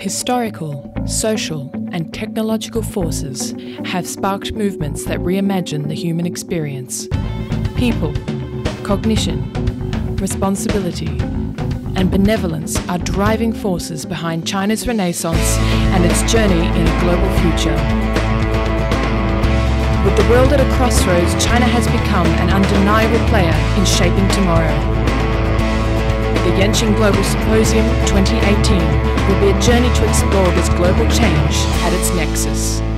Historical, social, and technological forces have sparked movements that reimagine the human experience. People, cognition, responsibility, and benevolence are driving forces behind China's renaissance and its journey in a global future. With the world at a crossroads, China has become an undeniable player in shaping tomorrow. The Yenching Global Symposium 2018 will be a journey to explore this global change at its nexus.